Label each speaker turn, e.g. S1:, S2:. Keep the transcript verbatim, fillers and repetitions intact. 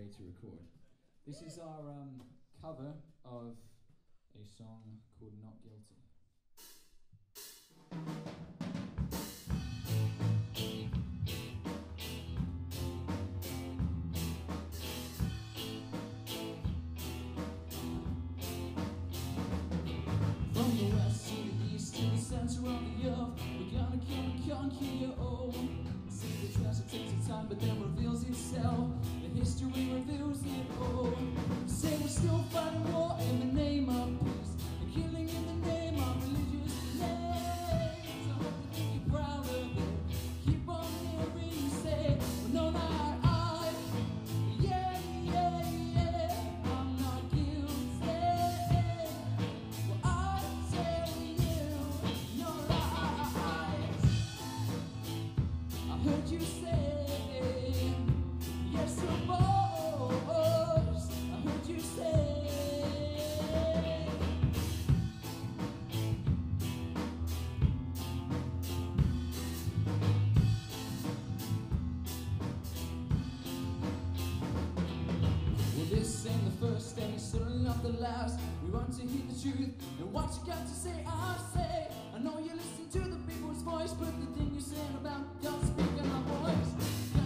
S1: day to record. This is our um, cover of a song called Not Guilty. From the west to the east to the center of the earth, we're gonna kill and conquer your own. See the treasure takes its time but then reveals itself. The history reveals it all. Say we're still fighting war in the name of peace, and killing in the name of religious names. I hope you think you're proud of it. Keep on hearing you say, well, no, not I. Yeah, yeah, yeah, I'm not guilty. Well, I tell you, no lies. I heard you say, yes, of course. I heard you say. Well, this ain't the first and it's certainly not the last. We want to hear the truth and what you got to say. I say, I know you listen to the people's voice, but the thing you're saying about God speaking our voice.